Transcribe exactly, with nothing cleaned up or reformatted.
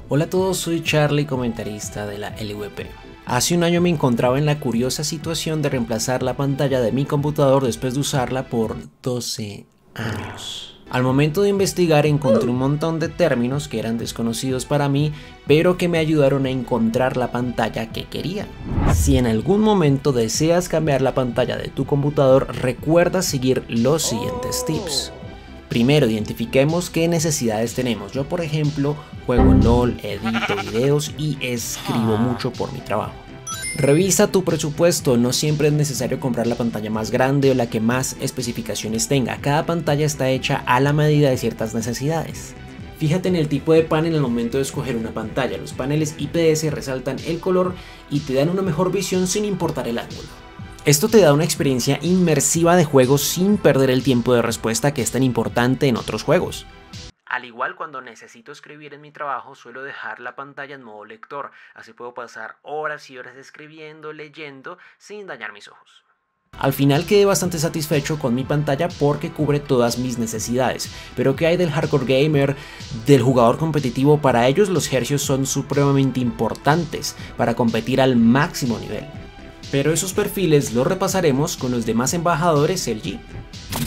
Hola a todos, soy Charlie, comentarista de la L V P. Hace un año me encontraba en la curiosa situación de reemplazar la pantalla de mi computador después de usarla por doce años. Al momento de investigar encontré un montón de términos que eran desconocidos para mí, pero que me ayudaron a encontrar la pantalla que quería. Si en algún momento deseas cambiar la pantalla de tu computador, recuerda seguir los siguientes tips. Primero, identifiquemos qué necesidades tenemos. Yo, por ejemplo, juego LOL, edito videos y escribo mucho por mi trabajo. Revisa tu presupuesto, no siempre es necesario comprar la pantalla más grande o la que más especificaciones tenga. Cada pantalla está hecha a la medida de ciertas necesidades. Fíjate en el tipo de panel al momento de escoger una pantalla. Los paneles I P S resaltan el color y te dan una mejor visión sin importar el ángulo. Esto te da una experiencia inmersiva de juego sin perder el tiempo de respuesta que es tan importante en otros juegos. Al igual, cuando necesito escribir en mi trabajo, suelo dejar la pantalla en modo lector, así puedo pasar horas y horas escribiendo, leyendo, sin dañar mis ojos. Al final quedé bastante satisfecho con mi pantalla porque cubre todas mis necesidades, pero ¿qué hay del hardcore gamer, del jugador competitivo? Para ellos los hercios son supremamente importantes para competir al máximo nivel. Pero esos perfiles los repasaremos con los demás embajadores L G.